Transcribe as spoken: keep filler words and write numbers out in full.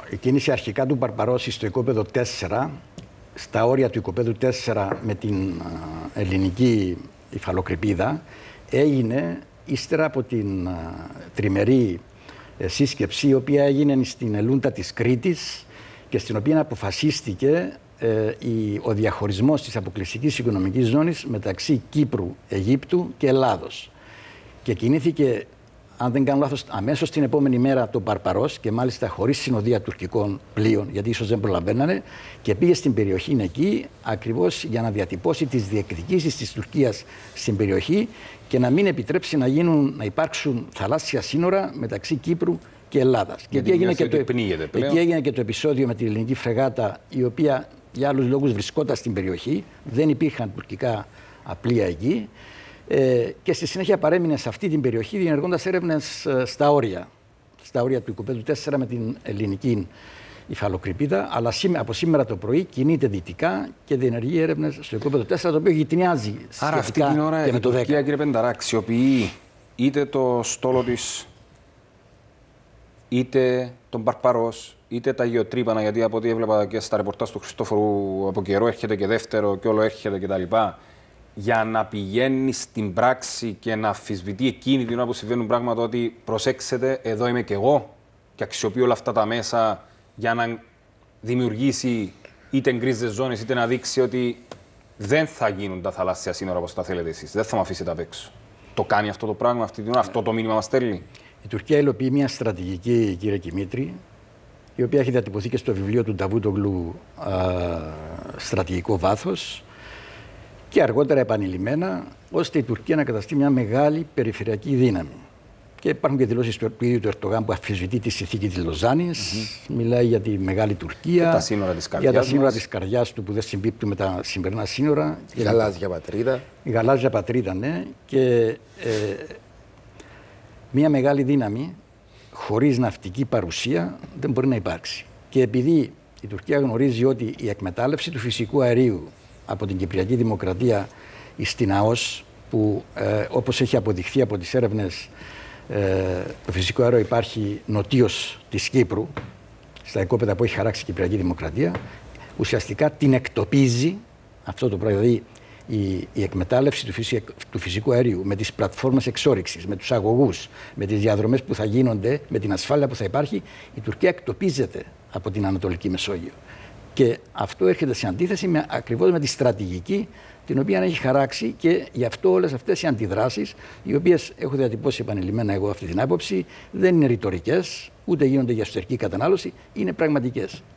η κίνηση αρχικά του Παρπαρόση στο οικόπεδο τέσσερα, στα όρια του οικοπέδου τέσσερα με την ελληνική υφαλοκρηπίδα, έγινε ύστερα από την τριμερή σύσκεψη, η οποία έγινε στην Ελούντα της Κρήτης και στην οποία αποφασίστηκε ε, η, ο διαχωρισμός της αποκλειστικής οικονομικής ζώνης μεταξύ Κύπρου, Αιγύπτου και Ελλάδος. Και κινήθηκε, αν δεν κάνω λάθος, αμέσως την επόμενη μέρα το Παρπαρός και μάλιστα χωρίς συνοδεία τουρκικών πλοίων, γιατί ίσως δεν προλαβαίνανε, και πήγε στην περιοχή εκεί ακριβώς για να διατυπώσει τις διεκδικήσεις της Τουρκίας στην περιοχή και να μην επιτρέψει να, γίνουν, να υπάρξουν θαλάσσια σύνορα μεταξύ Κύπρου και Ελλάδας. Και εκεί έγινε και, το, εκεί έγινε και το επεισόδιο με την ελληνική φρεγάτα, η οποία για άλλους λόγους βρισκόταν στην περιοχή, δεν υπήρχαν τουρκικά πλοία εκεί. Ε, και στη συνέχεια παρέμεινε σε αυτή την περιοχή διενεργώντας έρευνες ε, στα όρια, στα όρια του οικοπέδου τέσσερα με την ελληνική υφαλοκρηπίδα, αλλά σήμε, από σήμερα το πρωί κινείται δυτικά και διενεργεί έρευνες στο οικοπέδο τέσσερα, το οποίο γειτονιάζει σχετικά. Άρα αυτή την ώρα και η με το Τουρκία, κύριε Πενταρά, αξιοποιεί είτε το στόλο της, είτε τον Παρπαρός, είτε τα γεωτρύπανα, γιατί από ό,τι έβλεπα και στα ρεπορτάζ του Χριστόφορου από καιρό έρχεται και δεύτερο και όλο έρχεται κτλ. Για να πηγαίνει στην πράξη και να αμφισβητεί εκείνη την ώρα που συμβαίνουν πράγματα, ότι προσέξτε, εδώ είμαι και εγώ και αξιοποιώ όλα αυτά τα μέσα για να δημιουργήσει είτε γκρίζες ζώνες, είτε να δείξει ότι δεν θα γίνουν τα θαλάσσια σύνορα όπως τα θέλετε εσείς. Δεν θα με αφήσετε απ' έξω. Το κάνει αυτό το πράγμα αυτή την ώρα, αυτό το μήνυμα μας στέλνει. Η Τουρκία υλοποιεί μια στρατηγική, κύριε Κιμήτρη, η οποία έχει διατυπωθεί και στο βιβλίο του Νταβούτογλου «Στρατηγικό βάθος», και αργότερα επανειλημμένα, ώστε η Τουρκία να καταστεί μια μεγάλη περιφερειακή δύναμη. Και υπάρχουν και δηλώσεις του ίδιου του Ερντογάν που αμφισβητεί τη συνθήκη της Λοζάνης, mm-hmm. μιλάει για τη μεγάλη Τουρκία, και τα σύνορα της καρδιάς, για τα σύνορα της καρδιάς του που δεν συμπίπτουν με τα σημερινά σύνορα. Η γαλάζια πατρίδα. Η γαλάζια πατρίδα, ναι. Και ε, μια μεγάλη δύναμη χωρίς ναυτική παρουσία δεν μπορεί να υπάρξει. Και επειδή η Τουρκία γνωρίζει ότι η εκμετάλλευση του φυσικού αερίου από την Κυπριακή Δημοκρατία στην ΑΟΣ, που ε, όπως έχει αποδειχθεί από τις έρευνες, ε, το φυσικό αέριο υπάρχει νοτίως της Κύπρου, στα οικόπεδα που έχει χαράξει η Κυπριακή Δημοκρατία, ουσιαστικά την εκτοπίζει αυτό το πράγμα. Δηλαδή η, η εκμετάλλευση του, φυσικ, του φυσικού αερίου με τις πλατφόρμες εξόρυξης, με τους αγωγούς, με τις διαδρομές που θα γίνονται, με την ασφάλεια που θα υπάρχει, η Τουρκία εκτοπίζεται από την Ανατολική Μεσόγειο. Και αυτό έρχεται σε αντίθεση με, ακριβώς με τη στρατηγική την οποία έχει χαράξει, και γι' αυτό όλες αυτές οι αντιδράσεις, οι οποίες έχω διατυπώσει επανειλημμένα εγώ αυτή την άποψη, δεν είναι ρητορικές, ούτε γίνονται για εσωτερική κατανάλωση, είναι πραγματικές.